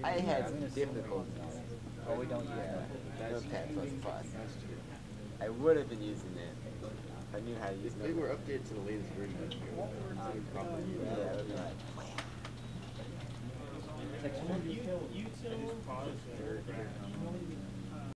I had some difficulties. Oh, we don't use Notepad++. I would have been using it if I knew how to use If they were Notepad. updated to the latest version, I would probably use Yeah, it. it would be like, You too.